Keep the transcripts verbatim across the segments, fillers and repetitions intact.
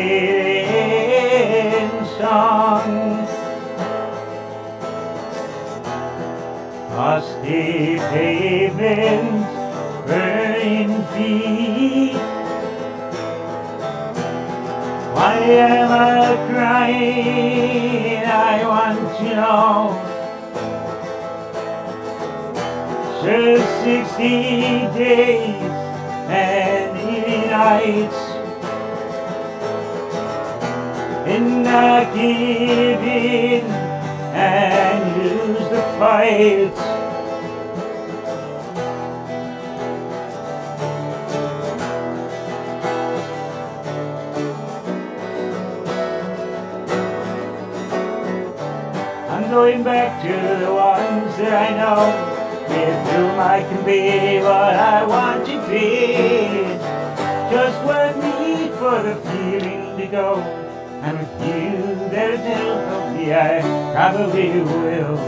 in song. Musty pavements, burning feet. Why am I crying? I want to know. Just sixty days and eighty nights, and I give in and lose the fight. I'm going back to the ones that I know, with whom I can be what I want to be. Just one need for the feeling to go, and with you there to help me, I probably will.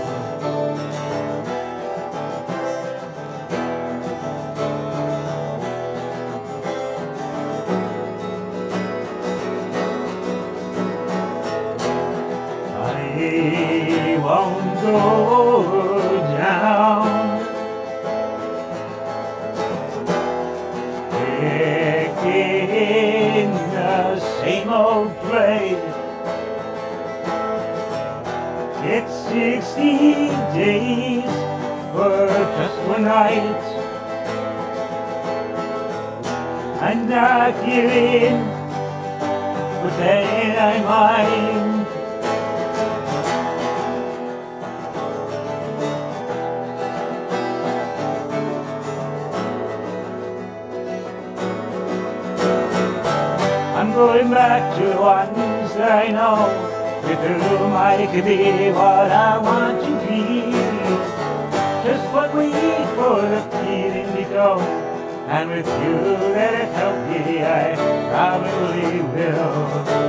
I won't go down, in the same old place. It's sixty days for just one night. I'm not giving, but then I might. I'm going back to the ones that I know, with whom I could be what I want to be. Just one week for the feeling to go, and with you there to help me, I probably will.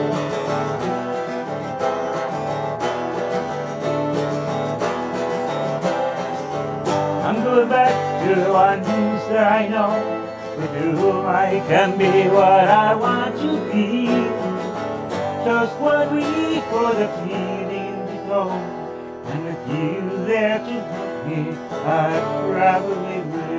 I'm going back to the ones that I know, with whom I can be what I want to be. Just one week for the feeling to go, and with you there to help me, I probably will.